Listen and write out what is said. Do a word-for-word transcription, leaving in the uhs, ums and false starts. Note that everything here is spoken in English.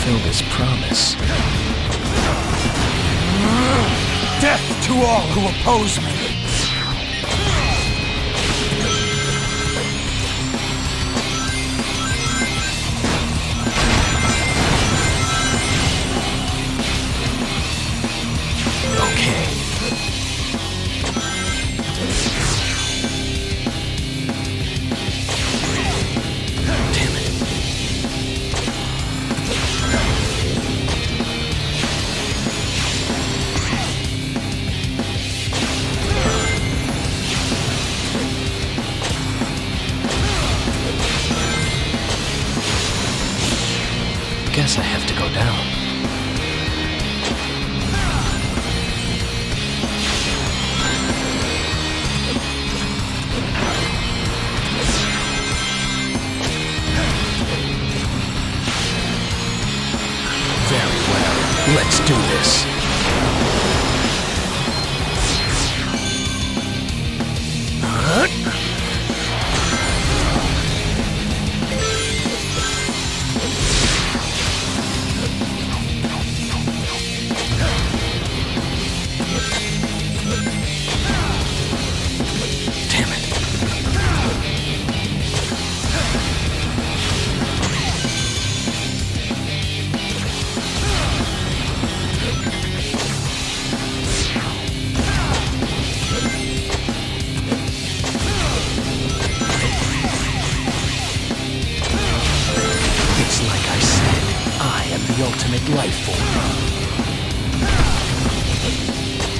fulfill this promise. Death to all who oppose me! Okay. Damn it. Guess I have to go down. Very well. Let's do this. Damn it. It's like I said, I am the ultimate life form.